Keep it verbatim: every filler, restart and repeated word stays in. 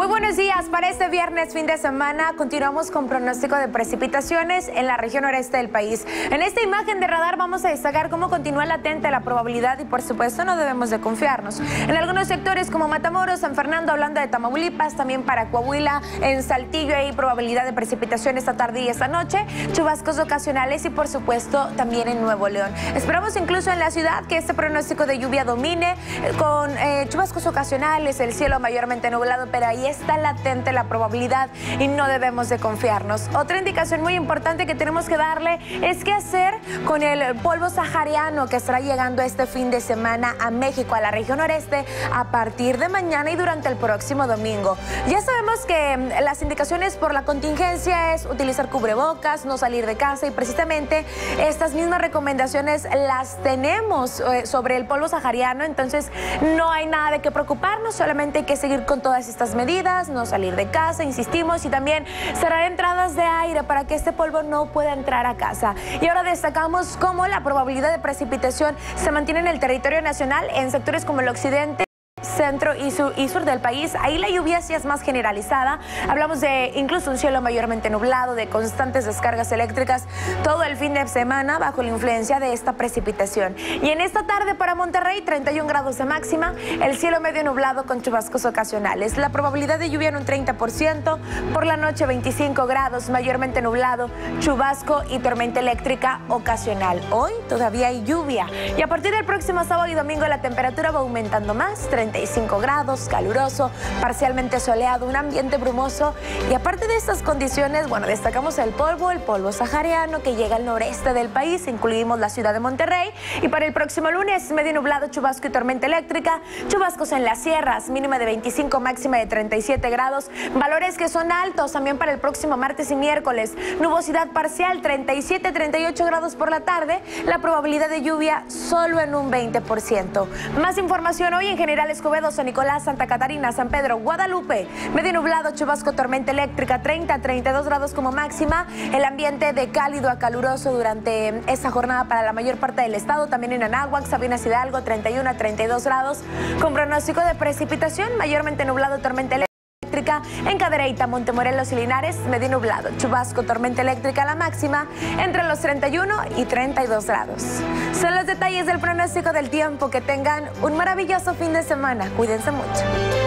Muy buenos días. Para este viernes, fin de semana, continuamos con pronóstico de precipitaciones en la región noreste del país. En esta imagen de radar vamos a destacar cómo continúa latente la probabilidad y, por supuesto, no debemos de confiarnos. En algunos sectores como Matamoros, San Fernando, hablando de Tamaulipas, también para Coahuila, en Saltillo hay probabilidad de precipitación esta tarde y esta noche, chubascos ocasionales y, por supuesto, también en Nuevo León. Esperamos incluso en la ciudad que este pronóstico de lluvia domine con eh, chubascos ocasionales, el cielo mayormente nublado, pero ahí está latente la probabilidad y no debemos de confiarnos. Otra indicación muy importante que tenemos que darle es qué hacer con el polvo sahariano que estará llegando este fin de semana a México, a la región noreste, a partir de mañana y durante el próximo domingo. Ya sabemos que las indicaciones por la contingencia es utilizar cubrebocas, no salir de casa, y precisamente estas mismas recomendaciones las tenemos sobre el polvo sahariano, entonces no hay nada de qué preocuparnos, solamente hay que seguir con todas estas medidas, no salir de casa, insistimos, y también cerrar entradas de aire para que este polvo no pueda entrar a casa. Y ahora destacamos cómo la probabilidad de precipitación se mantiene en el territorio nacional en sectores como el occidente, centro y sur, y sur del país. Ahí la lluvia sí es más generalizada. Hablamos de incluso un cielo mayormente nublado, de constantes descargas eléctricas todo el fin de semana bajo la influencia de esta precipitación. Y en esta tarde para Monterrey, treinta y un grados de máxima, el cielo medio nublado con chubascos ocasionales. La probabilidad de lluvia en un treinta por ciento, por la noche veinticinco grados, mayormente nublado, chubasco y tormenta eléctrica ocasional. Hoy todavía hay lluvia y a partir del próximo sábado y domingo la temperatura va aumentando más, treinta y cinco grados, caluroso, parcialmente soleado, un ambiente brumoso. Y aparte de estas condiciones, bueno, destacamos el polvo, el polvo sahariano que llega al noreste del país, incluimos la ciudad de Monterrey. Y para el próximo lunes, medio nublado, chubasco y tormenta eléctrica, chubascos en las sierras, mínima de veinticinco, máxima de treinta y siete grados, valores que son altos también para el próximo martes y miércoles, nubosidad parcial, treinta y siete, treinta y ocho grados por la tarde, la probabilidad de lluvia solo en un veinte por ciento. Más información hoy en general es Escobedo, San Nicolás, Santa Catarina, San Pedro, Guadalupe, medio nublado, chubasco, tormenta eléctrica, treinta a treinta y dos grados como máxima, el ambiente de cálido a caluroso durante esta jornada para la mayor parte del estado, también en Anáhuac, Sabinas Hidalgo, treinta y uno a treinta y dos grados, con pronóstico de precipitación, mayormente nublado, tormenta eléctrica, en Cadereyta, Montemorelos y Linares, medio nublado, chubasco, tormenta eléctrica, la máxima entre los treinta y uno y treinta y dos grados. Son los detalles del pronóstico del tiempo. Que tengan un maravilloso fin de semana. Cuídense mucho.